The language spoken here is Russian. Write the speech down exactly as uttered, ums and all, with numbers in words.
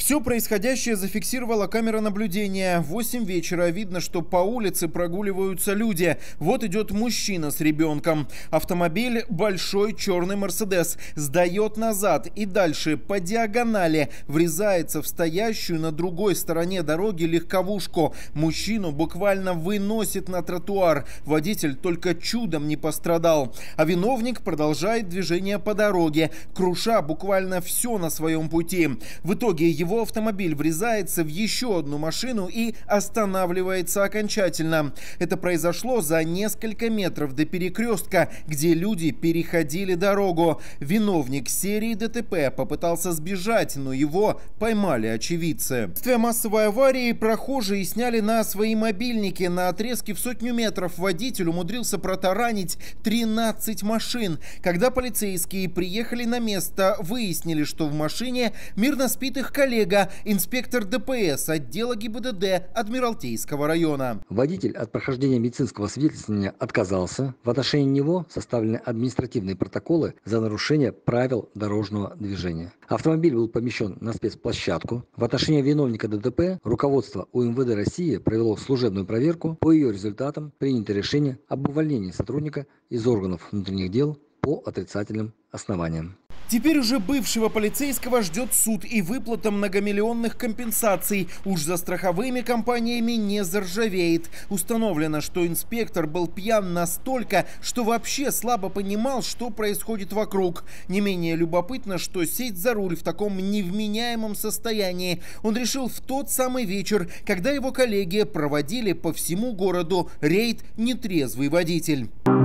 Все происходящее зафиксировала камера наблюдения. В восемь вечера видно, что по улице прогуливаются люди. Вот идет мужчина с ребенком. Автомобиль большой черный Мерседес сдает назад и дальше по диагонали врезается в стоящую на другой стороне дороги легковушку. Мужчину буквально выносит на тротуар. Водитель только чудом не пострадал. А виновник продолжает движение по дороге, круша буквально все на своем пути. В итоге его Его автомобиль врезается в еще одну машину и останавливается окончательно. Это произошло за несколько метров до перекрестка, где люди переходили дорогу. Виновник серии ДТП попытался сбежать, но его поймали очевидцы. Вследствие массовой аварии прохожие сняли на свои мобильники. На отрезке в сотню метров водитель умудрился протаранить тринадцать машин. Когда полицейские приехали на место, выяснили, что в машине мирно спит их коллега, инспектор ДПС отдела ГИБДД Адмиралтейского района. Водитель от прохождения медицинского свидетельствования отказался. В отношении него составлены административные протоколы за нарушение правил дорожного движения. Автомобиль был помещен на спецплощадку. В отношении виновника ДТП руководство УМВД России провело служебную проверку. По ее результатам принято решение об увольнении сотрудника из органов внутренних дел по отрицательным основаниям. Теперь уже бывшего полицейского ждет суд и выплата многомиллионных компенсаций. Уж за страховыми компаниями не заржавеет. Установлено, что инспектор был пьян настолько, что вообще слабо понимал, что происходит вокруг. Не менее любопытно, что сесть за руль в таком невменяемом состоянии он решил в тот самый вечер, когда его коллеги проводили по всему городу рейд «Нетрезвый водитель».